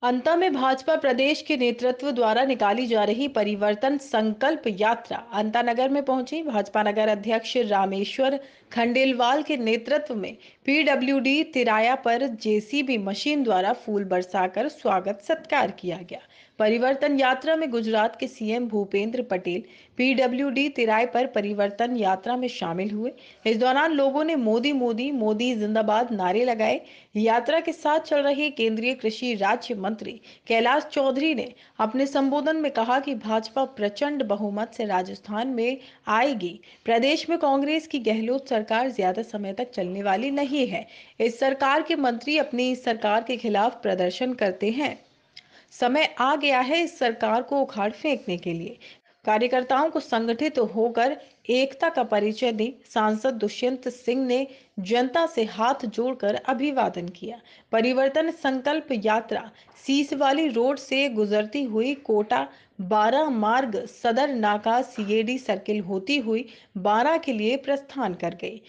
अंत में भाजपा प्रदेश के नेतृत्व द्वारा निकाली जा रही परिवर्तन संकल्प यात्रा अंता नगर में पहुंची। भाजपा नगर अध्यक्ष रामेश्वर खंडेलवाल के नेतृत्व में पीडब्ल्यूडी तिराया पर जेसीबी मशीन द्वारा फूल बरसाकर स्वागत सत्कार किया गया। परिवर्तन यात्रा में गुजरात के सीएम भूपेंद्र पटेल पीडब्ल्यूडी तिराए पर परिवर्तन यात्रा में शामिल हुए। इस दौरान लोगों ने मोदी मोदी मोदी जिंदाबाद नारे लगाए। यात्रा के साथ चल रहे केंद्रीय कृषि राज्य मंत्री कैलाश चौधरी ने अपने संबोधन में कहा कि भाजपा प्रचंड बहुमत से राजस्थान में आएगी। प्रदेश में कांग्रेस की गहलोत सरकार ज्यादा समय तक चलने वाली नहीं है। इस सरकार के मंत्री अपनी सरकार के खिलाफ प्रदर्शन करते हैं। समय आ गया है इस सरकार को उखाड़ फेंकने के लिए। कार्यकर्ताओं को संगठित होकर एकता का परिचय दें। सांसद दुष्यंत सिंह ने जनता से हाथ जोड़कर अभिवादन किया। परिवर्तन संकल्प यात्रा सीसवाली रोड से गुजरती हुई कोटा 12 मार्ग सदर नाका सीएडी सर्किल होती हुई 12 के लिए प्रस्थान कर गई।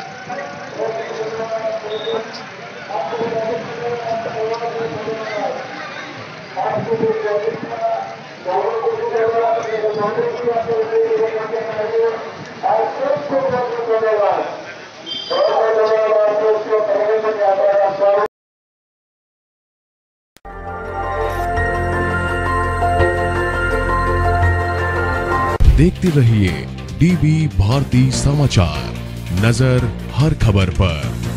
देखते रहिए डीबी भारती समाचार, नजर हर खबर पर।